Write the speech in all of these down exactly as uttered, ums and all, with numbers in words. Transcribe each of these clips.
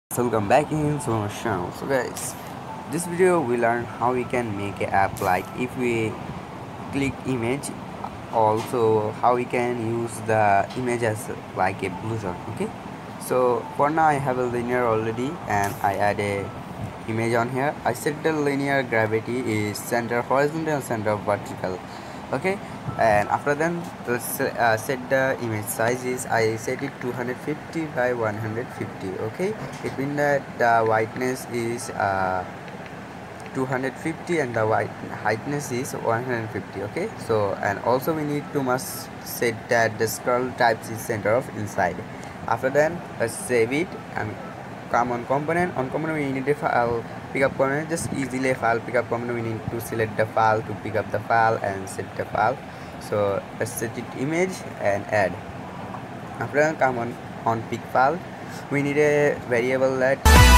So welcome back in so channel. So guys, this video we learn how we can make an app, like if we click image, also how we can use the image as like a blueprint. Okay, so for now I have a linear already and I add a image on here. I set the linear gravity is center horizontal, center vertical. Okay, and after then let's uh, set the image size is I set it two hundred fifty by one hundred fifty. Okay, it means that the whiteness is uh, two hundred fifty and the white heightness is one hundred fifty. Okay, so and also we need to must set that the scroll types is center of inside. After then let's save it and come on component. On component we need a file pickup component, just easily a file pickup component. We need to select the file to pick up the file and set the file. So let's set it image and add. After that come on on pick file, we need a variable that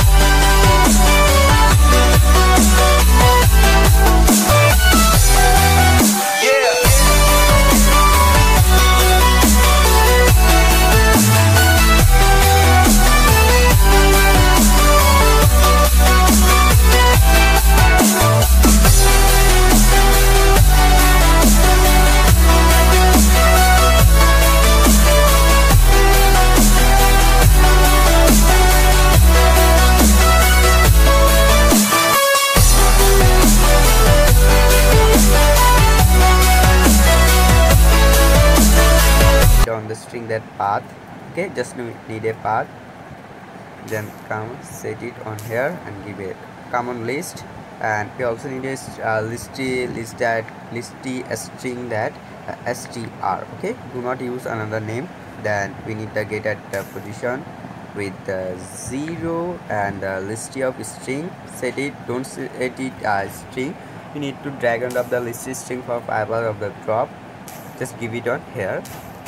on the string that path. Okay, just need a path, then come set it on here and give it common list. And we also need a uh, listy list that listy string that uh, str. Okay, do not use another name. Then we need to get at the position with uh, zero and the listy of string. Set it, don't set it as uh, string. We need to drag and drop the listy string for five hours of the drop. Just give it on here.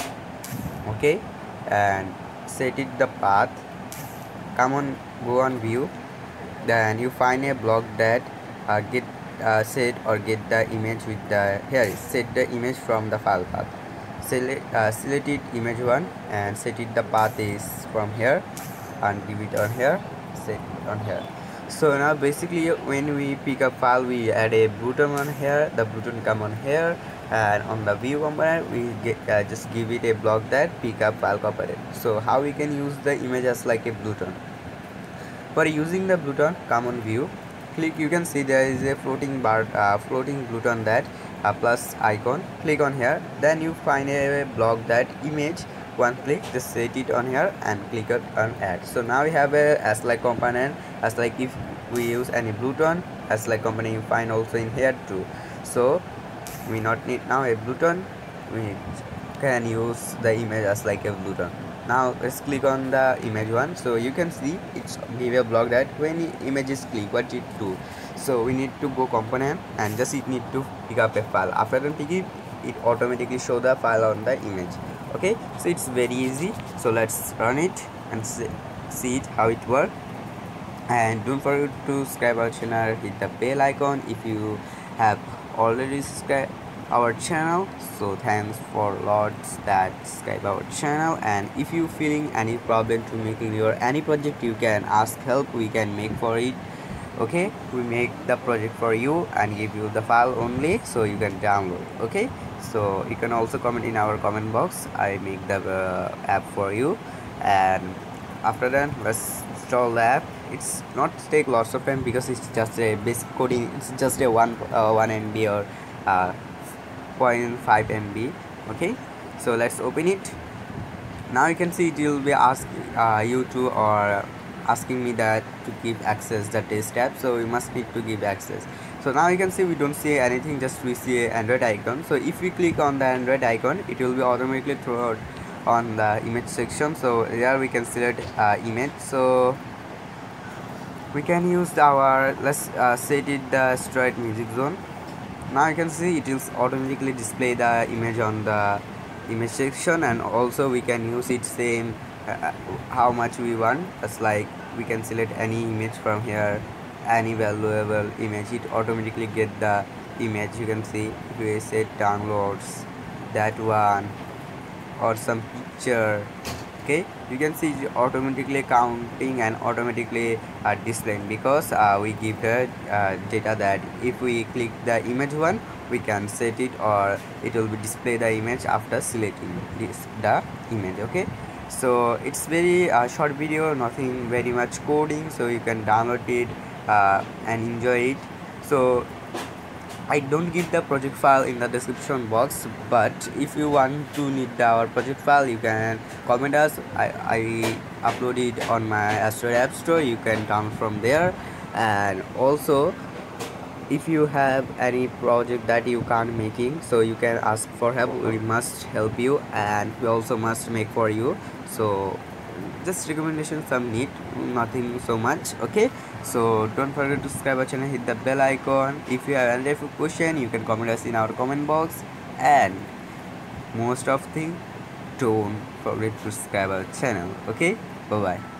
Okay, and set it the path. Come on, go on view, then you find a block that uh, get uh, set or get the image with the here set the image from the file path. Select uh, select it image one and set it the path is from here and give it on here, set it on here. So now basically when we pick up file, we add a button on here, the button come on here, and on the view component we get uh, just give it a block that pick up file component. So how we can use the image as like a button? For using the button, come on view, click, you can see there is a floating bar uh, floating button that uh, plus icon. Click on here, then you find a block that image one, click, just set it on here and click on add. So now we have a as like component, as like if we use any button as like component you find also in here too. So we not need now a button, we can use the image as like a button. Now let's click on the image one. So you can see it's give a block that when the image is click, what it do. So we need to go component and just it need to pick up a file. After then pick it, it automatically show the file on the image. Okay, so it's very easy. So let's run it and see, see it how it works. And don't forget to subscribe our channel, hit the bell icon if you have already subscribed our channel. So thanks for lots that subscribe our channel. And if you feeling any problem to making your any project, you can ask help, we can make for it. Okay, we make the project for you and give you the file only, so you can download. Okay, so you can also comment in our comment box, I make the uh, app for you. And after that let's install the app. It's not take lots of time because it's just a basic coding, it's just a one uh, one M B or uh, zero point five M B. Okay, so let's open it. Now you can see it will be asking uh, you to or asking me that to give access the test app, so we must need to give access. So now you can see we don't see anything, just we see an Android icon. So if we click on the Android icon, it will be automatically thrown on the image section. So here we can select uh, image. So we can use our, let's uh, set it the straight music zone. Now you can see it will automatically display the image on the image section, and also we can use it same uh, how much we want. It's like we can select any image from here, any valuable image, it automatically get the image. You can see if we set downloads that one or some picture, Okay, you can see it automatically counting and automatically uh, displaying, because uh, we give the uh, data that if we click the image one, we can set it, or it will be display the image after selecting this the image. Okay, so it's very uh, short video, nothing very much coding, so you can download it uh, and enjoy it. So I don't give the project file in the description box, but if you want to need our project file, you can comment us. I, I upload it on my Astro App Store. You can download from there. And also, if you have any project that you can't making, so you can ask for help. We must help you, and we also must make for you. So just recommendation some need, nothing so much. Okay, so don't forget to subscribe our channel, hit the bell icon. If you have any question, you can comment us in our comment box. And most of thing, don't forget to subscribe our channel. Okay, bye bye.